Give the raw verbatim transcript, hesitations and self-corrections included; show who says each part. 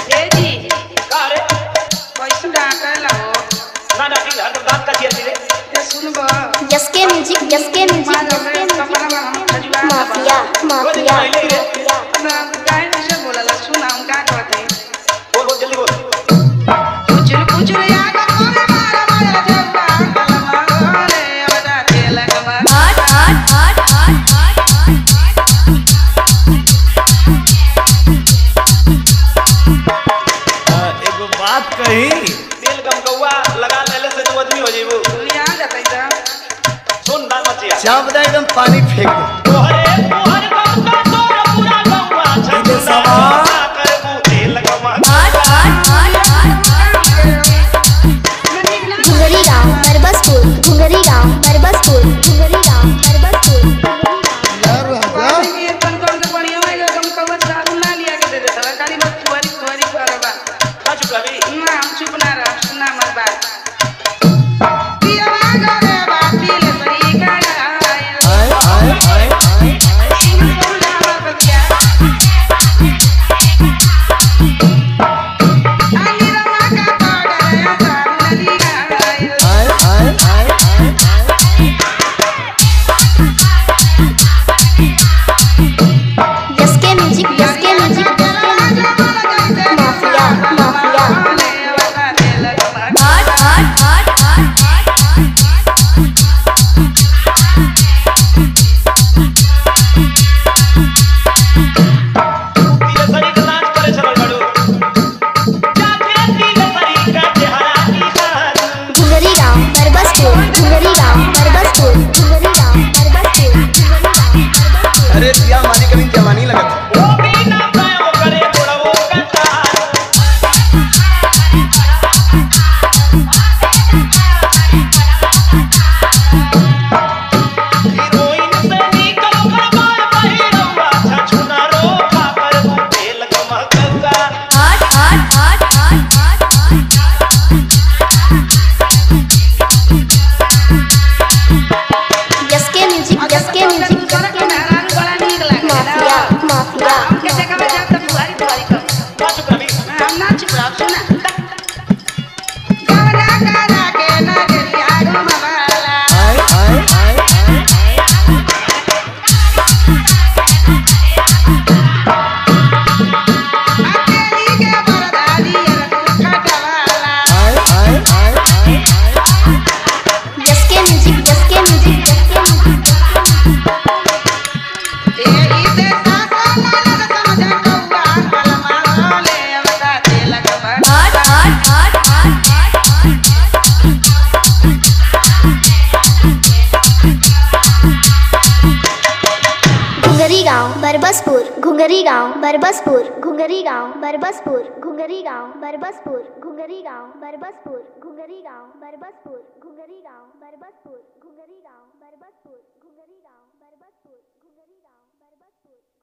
Speaker 1: ए जी
Speaker 2: का रे
Speaker 1: कैसे डाकला हो
Speaker 2: ना डाकी घर तो दांत का चियर रे
Speaker 1: ए सुनबो
Speaker 3: यसके म्यूजिक यसके म्यूजिक यसके म्यूजिक माफिया माफिया
Speaker 1: ना काय नहीं बोलला सुना हम का कहते
Speaker 2: बोल बोल जल्दी बोल
Speaker 1: कुचुर कुचुर याद करे मारा मारा जवा कलमा रे बता के लगवा
Speaker 3: आठ आठ आठ आठ
Speaker 4: आठ एगो बात कही
Speaker 2: दिल गम कौआ लगा लेले से तू आदमी हो जेबू
Speaker 1: तू यहाँ जाते जा
Speaker 2: सुन दांत मचिया
Speaker 4: चाप दे एकदम पानी फेंक दे
Speaker 2: तोहरे तोहर गम का तोरा पूरा गौवा
Speaker 4: इधर सवा
Speaker 2: कर बू दिल गम
Speaker 3: आठ आठ आठ घुंगरी गांव बरबसपुर घुंगरी गांव बरबसपुर घुंगरी गांव बरबसपुर
Speaker 4: यार राजा
Speaker 1: ये कौन कौन से बढ़िया है कम कवर साबुन ना लिया के दे देता खाली बस तुअरी तुअरी करबा
Speaker 2: का चुप रही
Speaker 1: ना हम चुप ना रह सुना मत बात पियवा गरे बाती ले सही का
Speaker 4: आए आए आए आए आए आए आए
Speaker 3: यसके म्यूजिक यसके म्यूजिक माफिया माफिया आठ आठ आठ आठ
Speaker 2: तीर सरी का नाच करे चलल बाड़ू जाते तीर सरी का चेहरा दिखात
Speaker 3: घुंगरी गांव बरबसपुर घुंगरी गांव बरबसपुर घुंगरी गांव बरबसपुर घुंगरी गांव बरबसपुर
Speaker 4: अरे दिया मारी कभी जवानी लगत
Speaker 2: ओ बिना पायो करे थोड़ा वो कंटा हीरोइन से निकल कर बार पहिरवा छछुना रो खापर वो दिल गम गंगा
Speaker 3: आठ आठ आठ आठ आठ यसके म्यूजिक यसके म्यूजिक माफिया माफिया
Speaker 2: का चुप रही
Speaker 4: आए आए आए आए आए आए आए
Speaker 3: यसके म्यूजिक यसके म्यूजिक यसके म्यूजिक आठ आठ आठ आठ घुंगरी गांव बरबसपुर घुंगरी गांव बरबसपुर घुंगरी गांव बरबसपुर घुंगरी गांव बरबसपुर घुंगरी गांव बरबसपुर घुंगरी गांव बरबसपुर घुंगरी गांव बरबसपुर घुंगरी गांव बरबसपुर घुंगरी गांव बरबसपुर घुंगरी गांव बरबसपुर